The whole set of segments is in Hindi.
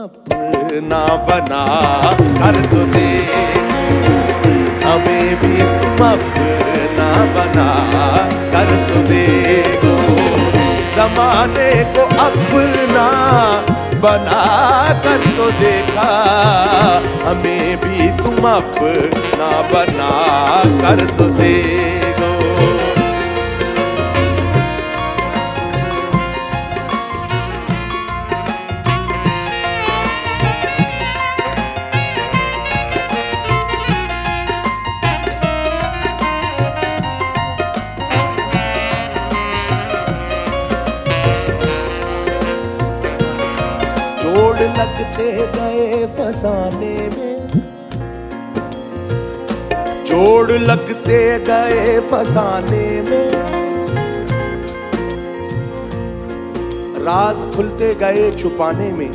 अपना बना कर तो देखो, हमें भी तुम अपना बना कर तो देखो। जमाने को अपना बना कर तो देखा, हमें भी तुम अपना बना कर तो देखो। जोड़ लगते गए फसाने में, जोड़ लगते गए फसाने में, राज खुलते गए छुपाने में।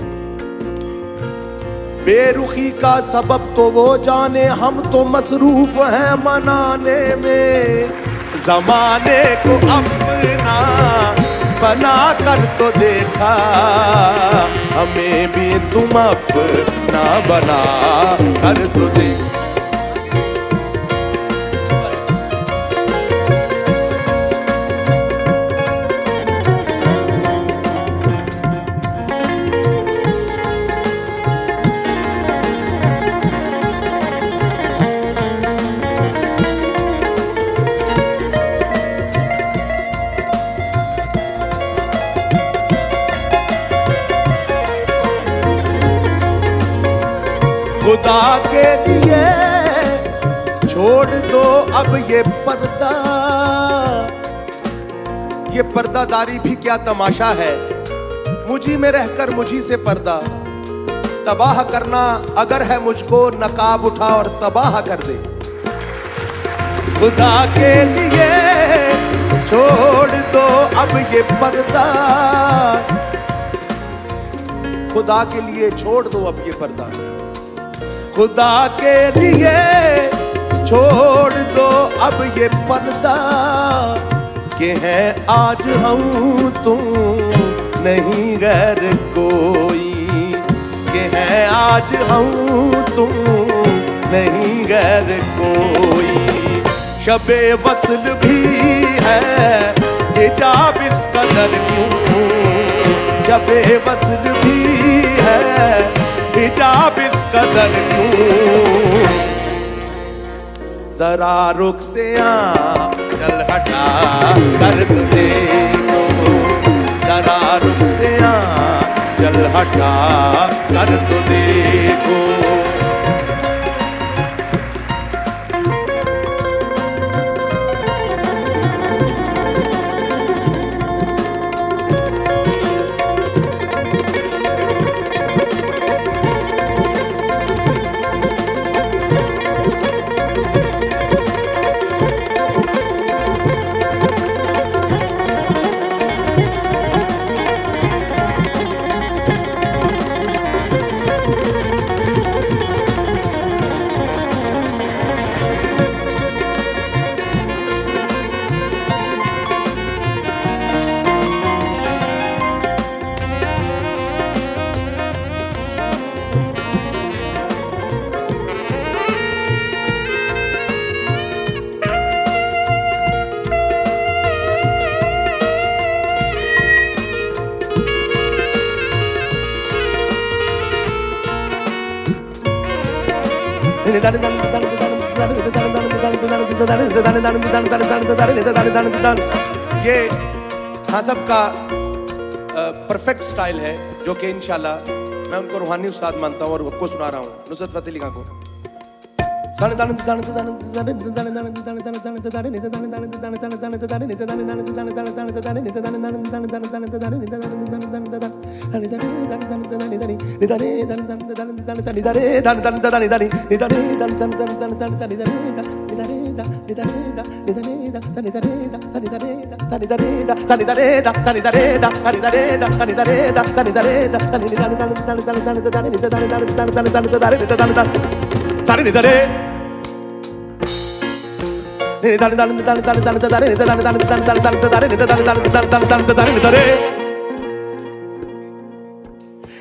बेरुखी का सबब तो वो जाने, हम तो मसरूफ हैं मनाने में। जमाने को अपना बना कर तो देखा, हमें भी तुम अपना बना कर तो देखा। खुदा के लिए छोड़ दो अब ये पर्दा, ये पर्दादारी भी क्या तमाशा है। मुझी में रहकर मुझी से पर्दा तबाह करना, अगर है मुझको नकाब उठा और तबाह कर दे। खुदा के लिए छोड़ दो अब ये पर्दा, खुदा के लिए छोड़ दो अब ये पर्दा। खुदा के लिए छोड़ दो अब ये पर्दा, कि हैं आज हम तुम नहीं गैर कोई, कि हैं आज हम तुम नहीं गैर कोई। शबे वस्ल भी है हिजाब इस कदर क्यों, शबे वस्ल भी है हिजाब इस कदर क्यों। जरा रुख से चल हटा कर तो देखो, जरा रुख से चल हटा कर तो देखो। ये हासब का परफेक्ट स्टाइल है, जो कि इंशाल्लाह मैं उनको रूहानी उस्ताद मानता हूँ और आपको सुना रहा हूँ, नुसरत फतेह अली खान को।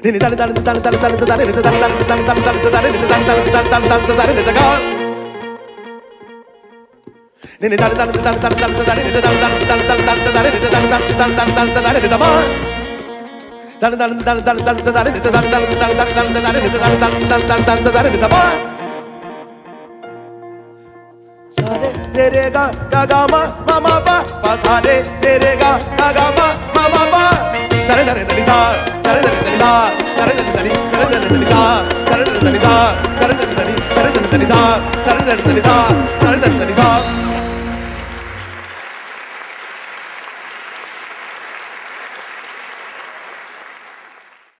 सारे तेरे गा गा मा मा मा पा पा सारे तेरे गा गा मा मा मा पा सारे सारे तनी सा सारे सारे तनी सा सारे सारे तनी सारे सारे तनी सा सारे सारे तनी सा सारे सारे तनी सारे सारे तनी सा सारे सारे तनी सा सारे सारे तनी सा